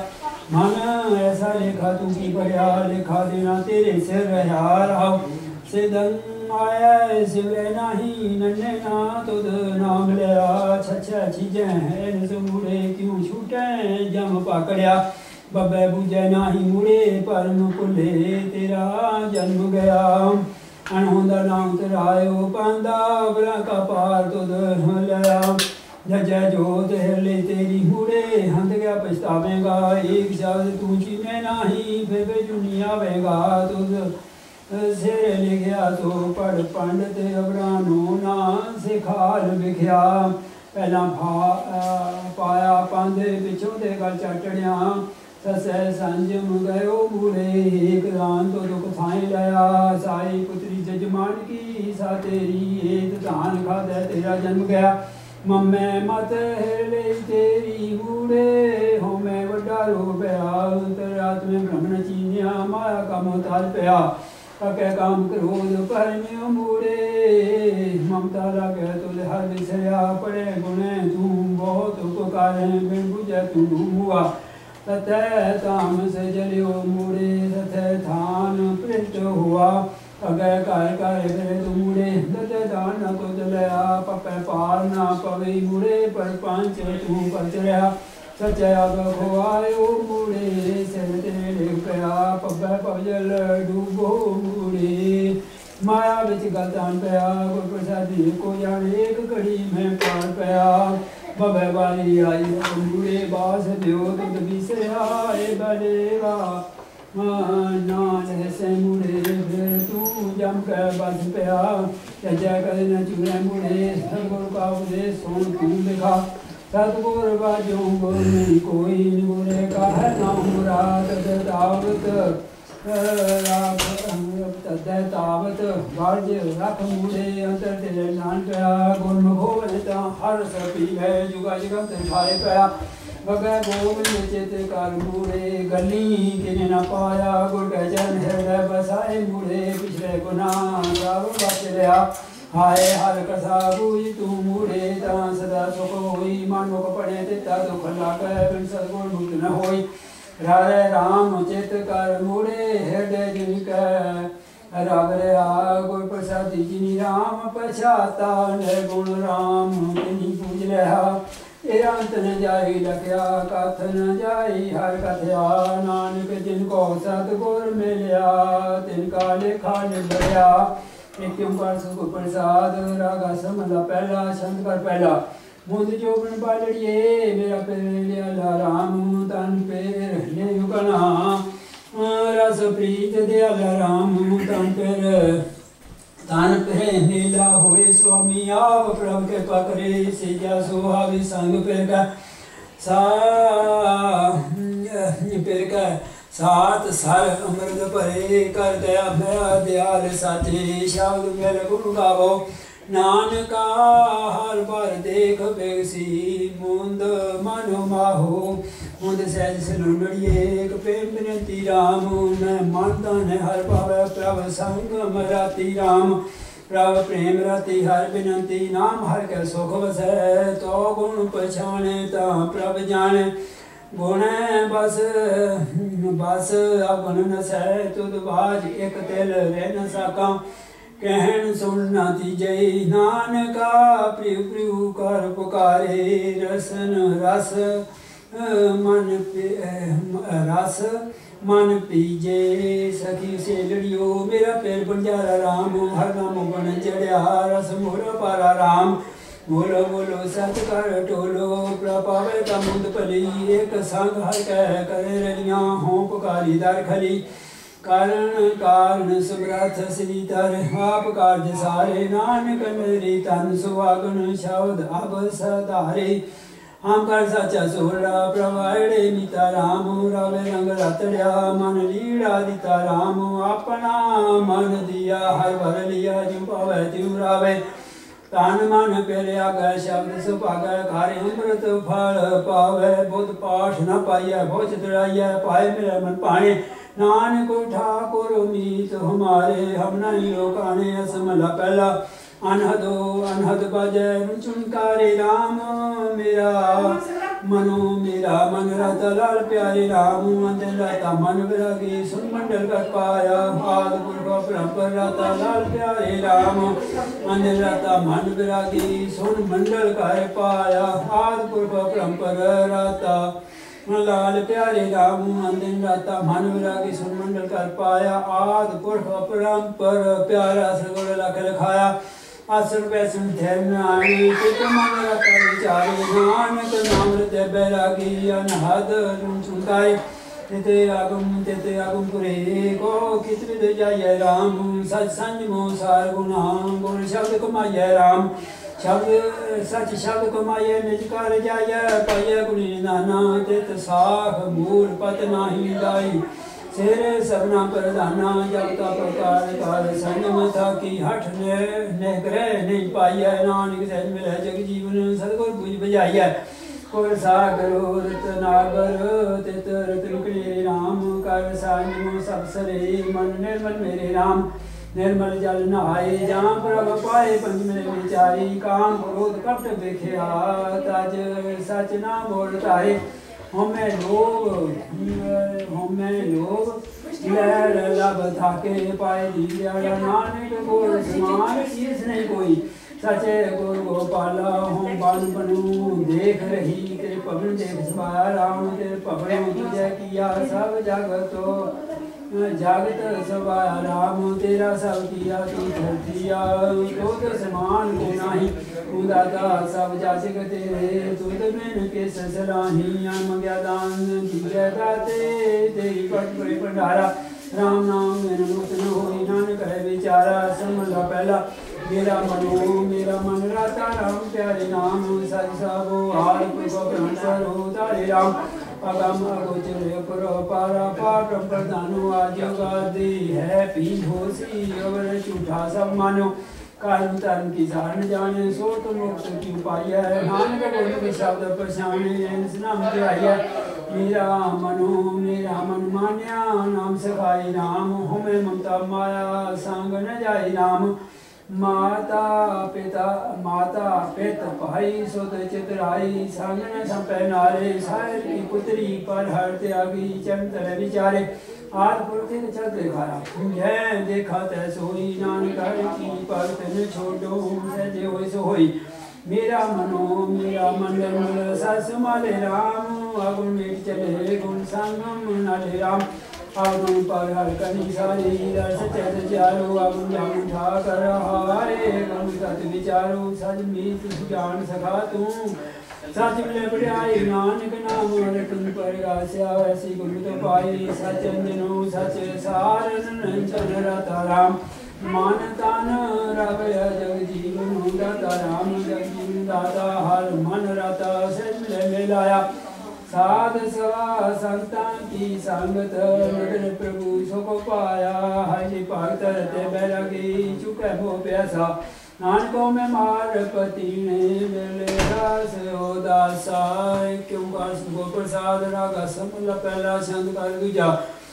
मन ऐसा लेखा तू की पड़या लेखा देना तेरे सिर रहा राव सिदन आया सिवरे नाही नन्हे ना तुद नाम लिया छछा चीजें हैं मुड़े क्यों छूटे जम पकड़या बब्बे बुझे नाही मुड़े परम कुले तेरा जन्म गया अनहोंदा नाम तेरायो पांदा बला का पार तुद लिया जय जोत हरले तेरी मुड़े हंद गया पछतावेगा एक शब्द तू चीने नाही फिर बेजुनी आवेगा तुद सिर लिखिया तो पढ़ पंडित अबरानो ना सिखाल विख्या पहला पाया पांदे पिछों दे गल चटड़िया ससै संजम गयो मूड़े एक दान तो दुख थाई लया साई पुत्री जजमान की सा तेरी एक धान खादे तेरा जन्म गया मम्मे मत हेले तेरी मूड़े हो मैं वड्डा रो पया रात में ब्रह्मण चीनिया माया का मोहताज पया कके काम क्रोध परम्यो मूड़े ममता लगे तुझे हर विषया पड़े गुणे तू बहुत उपकार बिन बुझे तू हुआ ततः ताम से जलियो मूड़े ततः थान पृष्ठ हुआ अगै घर घर फिरे तू मुड़े दते दान न तुझ लिया पपै पार ना पवे मुड़े पर पंच तू पर चढ़िया सच्चा अग खुआयो मुड़े सिर तेरे डिग पिया पपै पवजल डूबो मुड़े माया बिच गलतान पिया गुर प्रसादी को जाने एक घड़ी में पार पिया बबे वाली आई मुड़े बास दियो तुद बिसरिया ए बलेवा नान से मुड़े फिर तू जम कर बस पिया जय कर न चूरे मुड़े सतगुरु का उपदेश सुन तू लिखा सतगुर बाजो गुर नहीं कोई गुरे का है नाम मुराद दावत तावत वाज रख मुड़े अंतर तेरे नान पिया गुरमुख होवता हर सपी है जुगा जगत खाए पिया बगै गोविंद चित कर मुड़े गली किने न पाया गुर गजन हृदय बसाए मुड़े पिछले गुनाह सब बच लिया हाय हर कसा बुझ तू मुड़े ता सदा सुख होई मानो पड़े तिता दुख लागे बिन सतगुर मुक्त न होई राधे राम चित कर मुड़े हृदय जिनकै रब रहा गुर प्रसादी जिनी राम पछाता निर्गुण राम तिनी पूज लिया अंत न जाई लखया कथ न जाई हर कथया नानक जिनको सतगुर मिलिया तिनका लेखा निभया एक ओंकार सतगुर प्रसाद रागा समला पहला छंद कर पहला मुंद जोबन बालड़िए मेरा पैर लिया राम तन पैर ले युगना रस प्रीत दयाला राम तन पैर तन पे नीला होए स्वामी आव प्रभु के पकड़े सिजा सुहावी संग पेर का सात सर अमृत भरे कर दया मेरा दयाल साथी शब्द मेरे गुरु गावो नानका हर बार देख बेगसी मुंद मनो माहो मुंद सहज सलूनड़िए एक प्रेम विनती राम मैं मानता न हर पावे प्रभ संग मराती राम प्रभ प्रेम राती हर विनती नाम हर के सुख वसै तो गुण पछाने ता प्रभ जाने गुण बस बस अगुण नसै तुद बाज एक तिल रह न सका कहन सुनना तीजे नानका प्रिय प्रिय कर पुकारे रसन रस मन रस मन पीजे सखी से लड़ियो मेरा पैर बंजारा राम हर नाम बन जड़िया रस मोर पारा राम बोलो बोलो सत कर टोलो प्रपावे का मुंद पली एक संग हर कह करे रलियां हों पुकारी दर खली कारण कारण सुब्रथ श्रीधर आप कार्य सारे नानक मेरी तन सुहागन शब्द अब सधारे हम कर सचा सोरा प्रवाड़े मीता राम रवे रंग रतड़िया मन लीड़ा दिता राम अपना मन दिया हर भर लिया जिम पावे तिम रावे तन मन पेरिया गए शब्द सुभागे खारे अमृत फल पावे बुद्ध पाठ न पाइय भोज चढ़ाइय पाए मेरा मन पाने नानक ठाकुर मीत हमारे हम नहीं लोकाने असमला पहला अनहदो अनहद बजै चुनकारे राम मेरा मनो मेरा मन रता लाल प्यारे राम अंदर रता मन विरागी सुन मंडल कर पाया आद पुरख परंपर रता लाल प्यारे राम अंदर रता मन विरागी सुन मंडल कर पाया आद पुरख परंपर रता लाल प्यारे राम अंदिन राता मन विरागी सुन मंडल कर पाया आद पुरख परंपर प्यारा सगुण लख लिखाया आसन पैसन धर्म आनी चित मन रता विचार नानक नाम रते बैरागी अनहद चुनकाए तेते आगम पुरे को कित विद जाय राम सच संग मो सार गुना गुण शब्द कमाय राम शब्द सच शब्द कमाए निज कर जाय पाय गुणी नाना तित साख मूल पत नाही दाई सेरे सबना प्रधाना जगता प्रकार कार संयम थाकी हठ ने ग्रह नहीं पाइय नानक सहज मिले जग जीवन सतगुर बुझ बजाइय कुल सागर रतनागर तित रतन राम कर सानिम सब सरे मन निर्मल मेरे राम निर्मल जल नहाए जहाँ प्रभ पाए पंच में विचारी काम क्रोध कपट देखिया तज सच ना बोलताए हमें लोग लहर लब थाके पाए दीदिया नानक गुर समान चीज नहीं कोई सचे गुर गोपाला हूँ बन बनू देख रही तेरे पवन देख सभाया राम तेरे पवन तुझे किया सब जगतो जागत सभाया राम तेरा सब किया तू धरतिया तुद समान को नाही तू दाता सब जाचक तेरे तुद बिन किस सलाही मंग्या दान दिए दाते तेरी पट पर भंडारा राम नाम मेरा मुक्त न होई नानक है विचारा समझा पहला मेरा मन राता राम प्यारे नाम सच सबो हार पुरख सरो तारे राम अगम अगोचर पारा पार प्रदानो आजगादी है पी होसी अवर झूठा सब मानो कर्म धर्म की जान जाने सो तो मुक्त की उपाय है नानक गुण के शब्द पहचाने नाम ध्याय मेरा मन मान्या नाम सखाई राम हमें ममता माया संग न जाई राम माता पित भाई सुत चितराई संग न संपै नारे साहिर की पुत्री पर हर त्यागी चंतर विचारे आद पुरखे चल दिखाया जय देखा तै सोई नानक की भगत न छोड़ो सहजे होई सो होई मेरा मन सस माले राम अगुण मीठ चले गुण संगम नाले राम आगुण पर हर कनी सारी रस चत चारो आगुण जान ठा कर हारे गुण सत विचारो सज मीत ज्ञान सखा तू सच मिले बढ़ाई नानक नाम रटन पर गास्या ऐसी गुण तो पाई सच अंजनो सच सार नंचन रता राम मान तान रव जग जीवन दाता राम जग जीवन दाता हर मन रता सच मिले मिलाया साध सवा संतान की संगत नदन प्रभु सुख पाया हरि भगत रते बैरागी चुके भो प्यासा नानकों में मार पति ने मिले रस दासा क्यों कर सुख प्रसाद रागा समला पहला छंद कर दूजा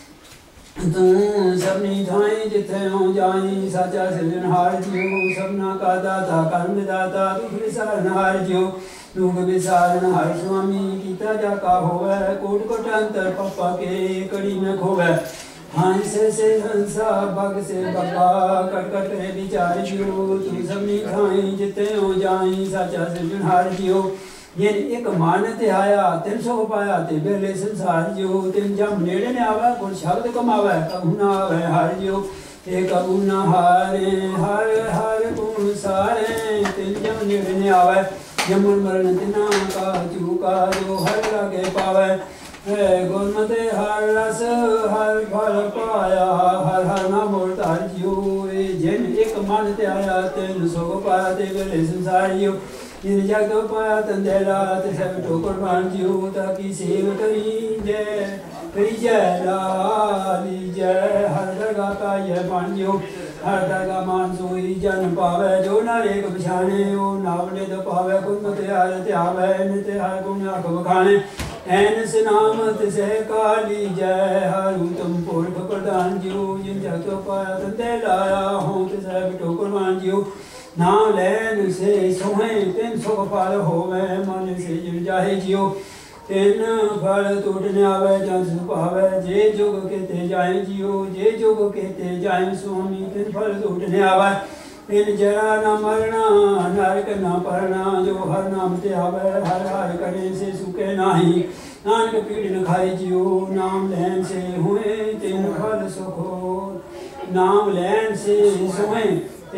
तू सबनी थाई जिथे हो जाई साचा सिरजनहार जियो सबना का दाता कर्म दाता दुख विसारनहार जियो दुख विसारण हर स्वामी कीता जाका होवे कोट कोट अंतर पप्पा के कड़ी में खोवे हंस से हंसा भग से बगा कट कट करे विचार जियो तू सबनी थाई जिथे हो जाई साचा सिरजनहार जियो जिन एक मान ते आया 300 पाया ते बेले संसार जियो तिन जम नेड़े ने आवे गुण शब्द कमावे कबू ना आवे हार जियो ते कबू ना हारे हर हर गुण सारे तिन जम नेड़े ने आवे जमन मरण तिना का चूका जो हर लगे पावे गुरमते हर रस हर फल पाया हर हर नाम तार जियो जिन एक मान ते आया 300 पाया ते बेले संसार जियो जिन जग पाया तंदेला ते सब ठोकर मान जियो ताकि सेव करी जय लाली जय हर दरगाह का ये मान जियो हर दरगाह मान सोई जन पावे जो नारेक बिछाने ओ नावले तो पावे गुण त्यार त्यावे नित हर गुण आख बखाने ऐन नाम तिसे काली जय हरु तुम पुरख प्रधान जियो जिन जग पाया तंदेला हो तिसे ठोकर मान जियो नाम लैन से सोहे 300 फल होवे मन से जिन जाहे जियो 3 फल टूटने आवे जन सुपावे जे जुग केते जाए जियो जे जुग केते जाए स्वामी 3 फल टूटने आवे इन जरा न मरना नरक न परना जो हर नाम ते आवे हर हर करे से सुखे नाही नानक पीड़ न खाए जियो नाम लैन से हुए 3 फल सुखो नाम लैन से सोहे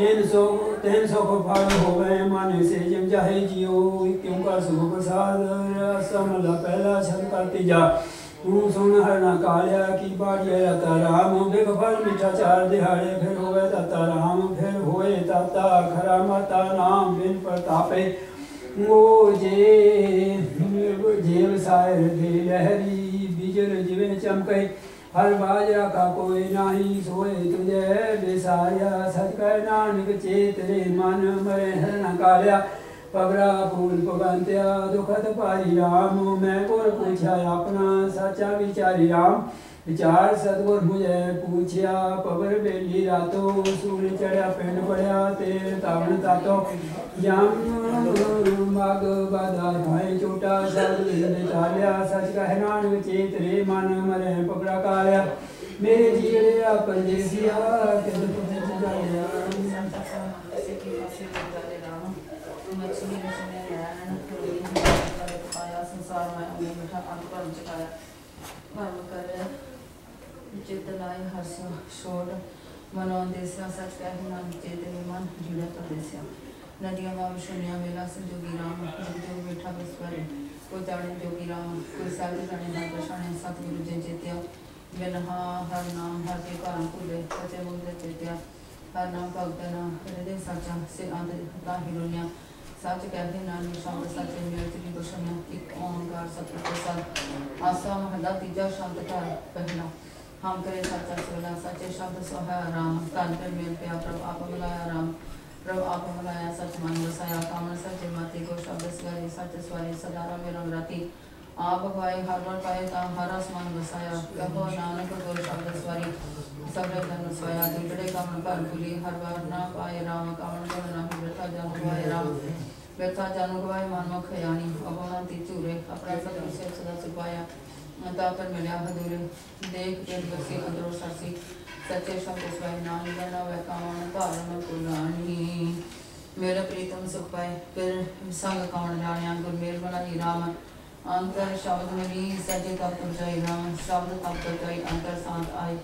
300 को फल होवे मन से जम जाहे जियो क्यों कर सुख प्रसाद समला पहला छन करती जा तू सुन हर ना कालिया की बाड़िया रता राम बिग फल मीठा 4 दिहाड़े फिर होवे ताता राम फिर होए ताता खरा माता नाम बिन प्रतापे ओ जेव सायर दे लहरी बिजर जिवे चमके हर बाजा का कोई नाही सोए तुझे बेसारिया सच कर नानक चेत रे मन मरे हर न कालिया पगड़ा फूल पवंत्या दुखत पारी राम मैं गुर पूछा अपना सचा विचारी राम विचार सतगुर मुझे पूछया पवर बेली रातो सूर्य चढ़या पिंड पड़या तेल तावन तातो यम मग बाधा भाई छोटा सब चालिया सच कह नानक चेत रे मन मरे पगड़ा कालिया मेरे जीड़े आ पंजेसिया किद पुते जालिया संसार में मिठा अंत पर चकाया कर्म कर चित्त लाए हर्षो छोड़ मनो देस्या सच कह मन चेत मन जीड़ा तो देस्या नदियाँ माँ शून्य मेला से जोगी राम जो बैठा बिस्वरे कोई जाने जोगी राम कोई सारी जाने ना प्रशाने सतगुरु जय चेत्या बिनहा हर नाम हर के कारण पूरे सचे बोले चेत्या हर नाम भगत नाम हृदय सचा से आंतरिकता हिरोनिया सच कहते नानी शब्द सचे मेरे तेरी गुशनिया एक ओंकार सत्य प्रसाद आसा महला तीजा शब्द का पहला हम करे सच्चा सोला सच्चे शब्द सोहा राम कान पर मेल पे आप मिलाया राम प्रभु आप मिलाया सच मन बसाया कामन सच्चे माती को शब्द सगाई सच स्वारी सदारा में रंग राती आप भाई हर बार पाए ता हर आसमान बसाया कहो नानक को शब्द स्वारी सब जन सोया दुजड़े कामन पर भूली हर बार ना पाए राम कामन को ना व्यथा जन पाए राम व्यथा जन गवाए मन मुख यानी अबोना तिचूरे अपना सब विषय सदा सुपाया तापर मिलिया हदूरे देख के बसी अंदरों सरसी सच्चे शब्द स्वाय नाम लेना वह कामन पालन पुरानी मेरा प्रीतम सुख पाए फिर संग कामन जाने गुर मेल बनाई राम अंतर शब्द मिली सच्चे तब तुम जाई राम शब्द तब तुम जाई अंतर शांत आए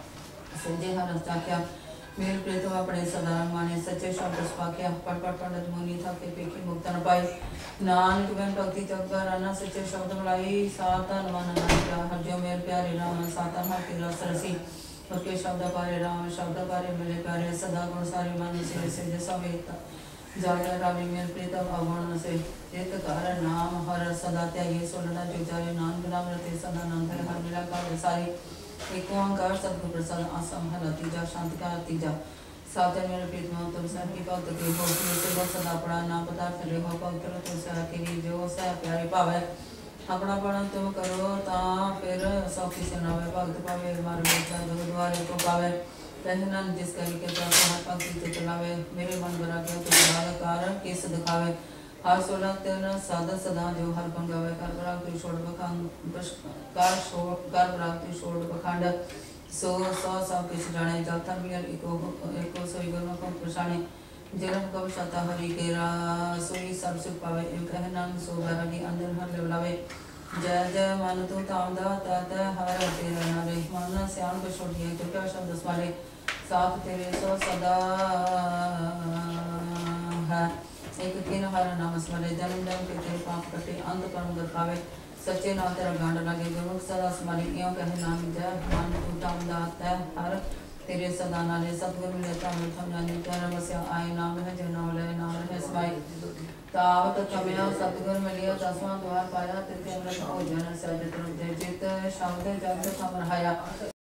संजय हर क्या मेरे प्रीतम अपने सदारंग माने सच्चे शब्द स्वाख्या पट पट पंडित मुनि था के पेखी मुक्त न पाए नानक बन भक्ति चौका राना सच्चे शब्द मलाई सातन मन नाया हर जो मेरे प्यारे राम सातन हर के सरसी उसके शब्द पारे राम शब्द पारे मिले प्यारे सदा गुण सारे मन से जैसा वेद जागे रामी मेरे प्रीतम अवगुण से जित कारण नाम हर सदा त्यागी सोलना जो जाए नानक नाम रते सदा नंद हर मिला कर सारी एक ओंकार सतगुरु प्रसाद आसम हला तीजा शांति का तीजा सातन मेरे प्रीतम तुम सर की भक्त के हो से बहुत सदा पड़ा ना पदार्थ रे हो भक्त तुम सर के जो सह प्यारे पावे अपना पढ़ा तुम करो ता फिर सब किसी नावे भक्त पावे मार बेटा दो द्वारे को पावे कहना जिस करी के तो हर भक्ति से चलावे मेरे मन बना के तो कारण किस दिखावे हर सोलह तेना सादा सदा जो हर पंगावे कर बरागति छोड़ बखांड कर बरागति छोड़ बखांड सो सब किस जाने जाता मियर एको सोई गुरु को प्रसाने जगन कब शता हरि के रा सोई सब सुख पावे एक कहना सो बैरागी अंदर हर लेवलावे जय जय मन तो तामदा तत हर तेरा नारे मन श्याम को छोड़ दिया कृपया शब्द स्मारे साथ तेरे सो सदा है एक किन हर नाम स्मरे जन्म जन्म के तेरे पाप कटे अंत कर्म कर पावे सच्चे नाम तेरा गांड लगे गुरु सदा स्मरे इयों कहे नाम जय मन तू तामदा तत हर तेरे सदा नाले सतगुरु मिलता मिथम जाने तेरा बस्या आए नाम है जो नाम ले नाम है समाई तावत कमया सतगुरु मिलिया दसवां द्वार पाया तिथे अमृत भोजन सजत जित शब्द जग थम रहाया।